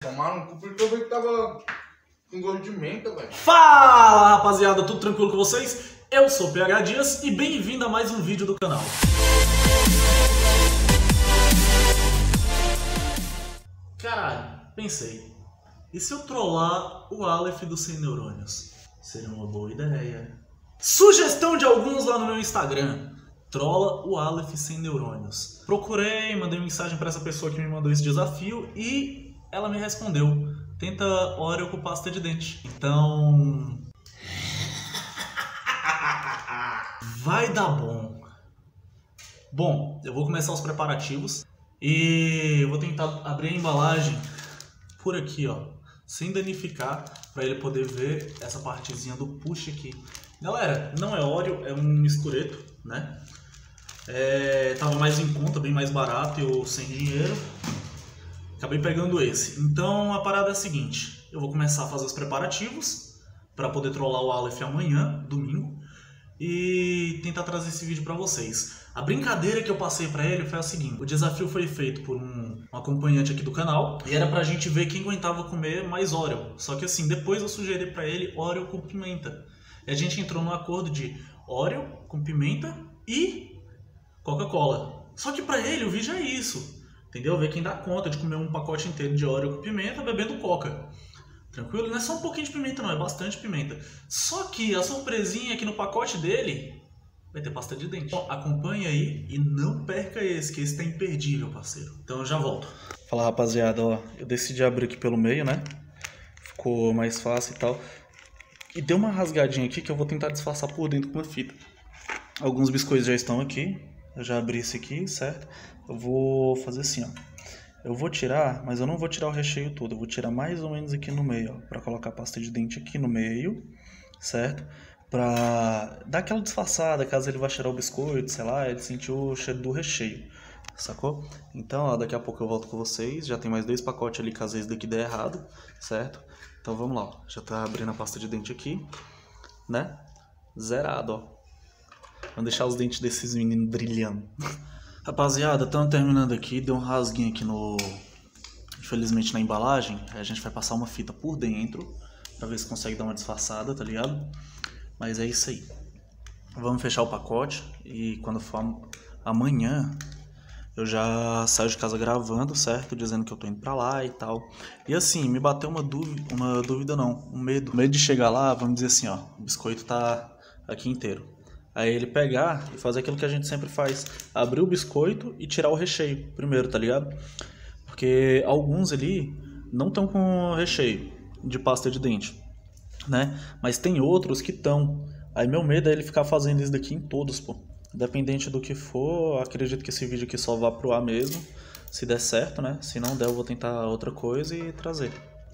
Tomaram um cu porque eu vi que tava com gosto de menta, velho. Fala, rapaziada, tudo tranquilo com vocês? Eu sou o PH Dias e bem-vindo a mais um vídeo do canal. Caralho, pensei, e se eu trollar o Aleph dos Sem Neurônios? Seria uma boa ideia. Sugestão de alguns lá no meu Instagram: trola o Aleph Sem Neurônios. Procurei, mandei mensagem pra essa pessoa que me mandou esse desafio e ela me respondeu: tenta Oreo com pasta de dente. Então vai dar bom. Bom, eu vou começar os preparativos e eu vou tentar abrir a embalagem por aqui, ó, sem danificar, para ele poder ver essa partezinha do push aqui. Galera, não é Oreo, é um mistureto, né? Tava mais em conta, bem mais barato, eu sem dinheiro acabei pegando esse. Então a parada é a seguinte: eu vou começar a fazer os preparativos para poder trollar o Aleph amanhã, domingo, e tentar trazer esse vídeo para vocês. A brincadeira que eu passei para ele foi a seguinte: o desafio foi feito por um acompanhante aqui do canal e era pra gente ver quem aguentava comer mais Oreo. Só que assim, depois eu sugeri para ele Oreo com pimenta. E a gente entrou no acordo de Oreo com pimenta e Coca-Cola. Só que para ele o vídeo é isso, entendeu? Ver quem dá conta de comer um pacote inteiro de Oreo com pimenta bebendo Coca. Tranquilo? Não é só um pouquinho de pimenta não, é bastante pimenta. Só que a surpresinha é que no pacote dele vai ter pasta de dente. Então, acompanha aí e não perca esse, que esse tá imperdível, parceiro. Então eu já volto. Fala, rapaziada, ó, eu decidi abrir aqui pelo meio, né? Ficou mais fácil e tal. E deu uma rasgadinha aqui que eu vou tentar disfarçar por dentro com uma fita. Alguns biscoitos já estão aqui. Eu já abri esse aqui, certo? Eu vou fazer assim, ó. Eu vou tirar, mas eu não vou tirar o recheio todo. Eu vou tirar mais ou menos aqui no meio, ó, pra colocar a pasta de dente aqui no meio, certo? Pra dar aquela disfarçada, caso ele vá cheirar o biscoito, sei lá, ele sentiu o cheiro do recheio, sacou? Então, ó, daqui a pouco eu volto com vocês. Já tem mais 2 pacotes ali, caso esse daqui der errado, certo? Então vamos lá, ó. Já tá abrindo a pasta de dente aqui, né? Zerado, ó. Vamos deixar os dentes desses meninos brilhando. Rapaziada, estamos terminando aqui. Deu um rasguinho aqui no... infelizmente na embalagem. Aí a gente vai passar uma fita por dentro pra ver se consegue dar uma disfarçada, tá ligado? Mas é isso aí. Vamos fechar o pacote e quando for amanhã eu já saio de casa gravando, certo? Dizendo que eu tô indo pra lá e tal. E assim, me bateu um medo de chegar lá, vamos dizer assim, ó, o biscoito tá aqui inteiro. Aí ele pegar e fazer aquilo que a gente sempre faz: abrir o biscoito e tirar o recheio primeiro, tá ligado? Porque alguns ali não estão com recheio de pasta de dente, né? Mas tem outros que estão. Aí meu medo é ele ficar fazendo isso daqui em todos, pô. Independente do que for, acredito que esse vídeo aqui só vá pro ar mesmo, se der certo, né? Se não der, eu vou tentar outra coisa e trazer.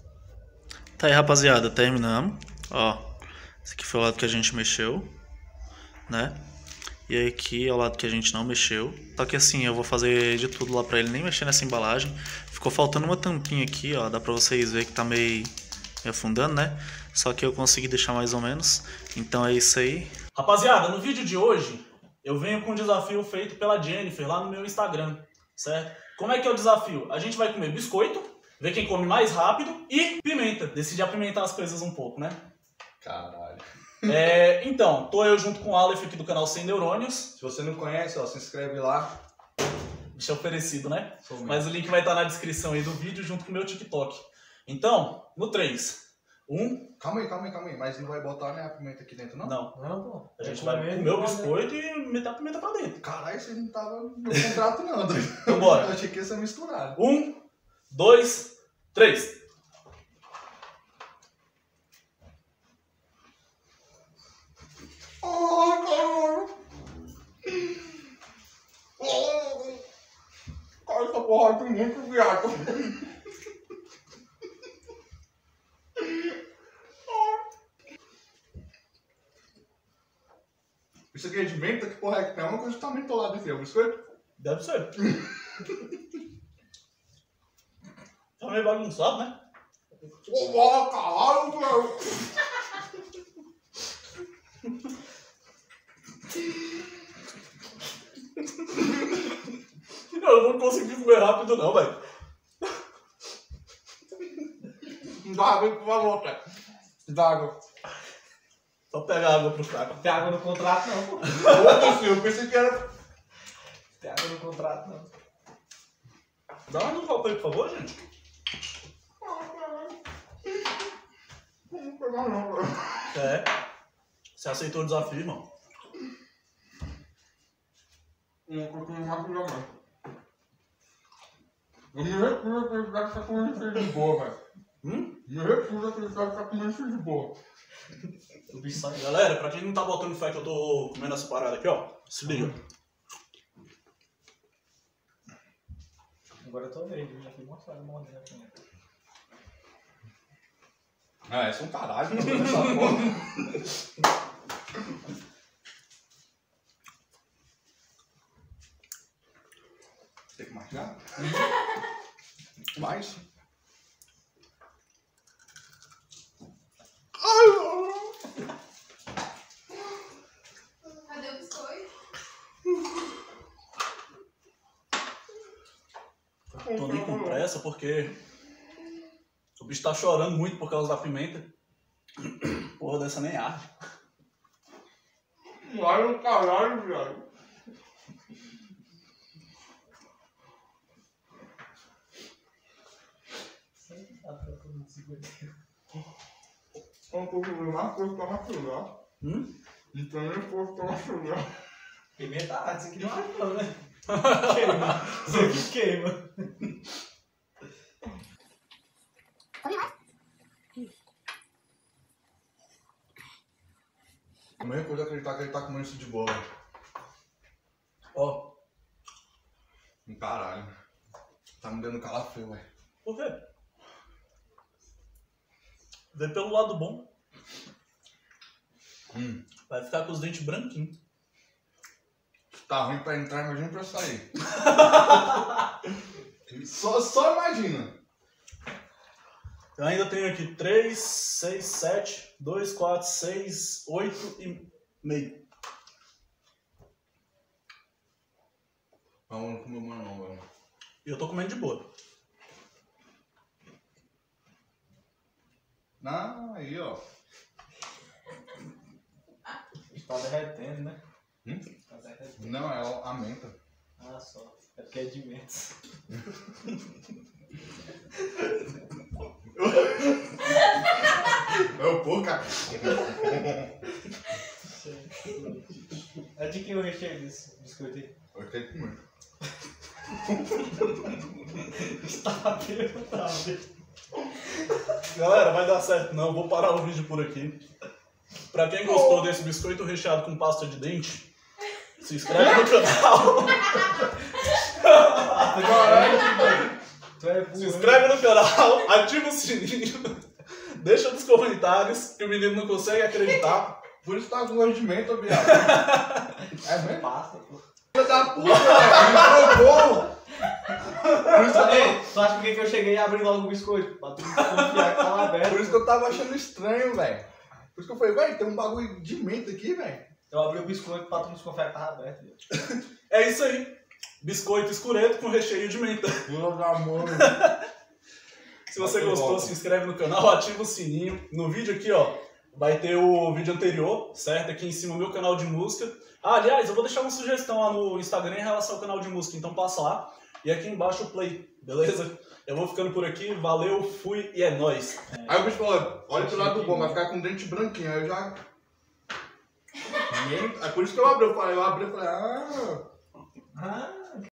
Tá aí, rapaziada, terminamos. Ó, esse aqui foi o lado que a gente mexeu, né? E aí aqui é o lado que a gente não mexeu. Só que assim, eu vou fazer de tudo lá pra ele nem mexer nessa embalagem. Ficou faltando uma tampinha aqui, ó. Dá pra vocês verem que tá meio afundando, né? Só que eu consegui deixar mais ou menos. Então é isso aí. Rapaziada, no vídeo de hoje eu venho com um desafio feito pela Jennifer lá no meu Instagram, certo? Como é que é o desafio? A gente vai comer biscoito, ver quem come mais rápido e pimenta. Decidir apimentar as coisas um pouco, né? Caralho. Então, tô eu junto com o Aleph aqui do canal Sem Neurônios. Se você não conhece, ó, se inscreve lá. Bicho oferecido, né? Mas o link vai estar na descrição aí do vídeo junto com o meu TikTok. Então, no 3. Calma aí. Mas não vai botar, né, a pimenta aqui dentro, não? Não, pô. a gente vai comer o biscoito e meter a pimenta pra dentro. Caralho, vocês não estavam no contrato não, doido. Então bora. Eu achei que ia ser misturado. 1, 2, 3. Cara, essa porra tem muito viado. Isso aqui é de menta? Que porra é que tem? É uma coisa que tá mentolada aqui, é o biscoito? Deve ser. Tá meio bagunçado, né? Ô, caralho, velho! Eu não vou conseguir comer rápido não, velho. Dá água, por favor, cara. Dá água. Só pegar água pro fraco. Tem água no contrato não, pô. Foda-se, eu pensei que era... Tem água no contrato não. Dá uma no copo aí, por favor, gente. Não pegar não, cara. É. Você aceitou o desafio, irmão? Não continuo mais com jamais. Eu me recuso a acreditar que tá comendo isso de boa, velho. Me recuso a acreditar que tá comendo isso de boa. O bicho sai. Galera, pra quem não tá botando fé que eu tô comendo essa parada aqui, ó. Se liga. Agora eu tô vendo, eu já fui mostrado mordendo aqui. Ah, essa é um caralho, não tem essa porra. Tem que mastigar? Mais? Cadê o biscoito? Tô nem com pressa porque o bicho tá chorando muito por causa da pimenta. Porra dessa nem arde. Vai no caralho, viado. Vamos comer mais coisa pra machucar. Então nem fosse pra machucar. Pimenta arde, isso aqui não arde não, né? Queima. Isso aqui queima. Eu me recuso a acreditar que ele tá comendo isso de boa, velho. Ó, Caralho. Tá me dando calafrio, velho. por quê? Vê pelo lado bom. Vai ficar com os dentes branquinhos. Tá ruim pra entrar, imagina pra sair. só imagina. Eu ainda tenho aqui 3, 6, 7, 2, 4, 6, 8 e meio. Não comeu mais não, velho. E eu tô comendo de boa. Não, aí, ó. Tá derretendo, né? Tá derretendo. Não, é a menta. Ah, só. É porque é de mentos. É o pô, cara. É de quem eu recheio desse biscoito aí? Eu tenho que comer. Tá perguntado. Galera, vai dar certo não, vou parar o vídeo por aqui. Pra quem gostou desse biscoito recheado com pasta de dente, se inscreve no canal. Tu é burro. Se inscreve no canal, ativa o sininho, deixa nos comentários que o menino não consegue acreditar. Por isso tá com gosto de menta, viado. É mesmo? Passa, pô. Filha da puta, velho. Me trocou. Por isso, Ei, tu acha por que eu cheguei e abri logo o biscoito? Pra tu confiar que tava aberto. por isso que eu tava achando estranho, velho. Por isso que eu falei, velho, tem um bagulho de menta aqui, velho. Eu abri o biscoito pra tu desconfiar que tava aberto. Viu? É isso aí, biscoito escureto com recheio de menta. Pelo amor. Se você gostou, se inscreve no canal, ativa o sininho. No vídeo aqui, ó, vai ter o vídeo anterior, certo? Aqui em cima o meu canal de música. Ah, aliás, eu vou deixar uma sugestão lá no Instagram em relação ao canal de música, então passa lá. E aqui embaixo o play, beleza? Eu vou ficando por aqui, valeu, fui e é nóis. Aí o bicho falou, olha pro lado bom, vai ficar com dente branquinho. Aí eu já... É por isso que eu abri e falei, ah... Ah,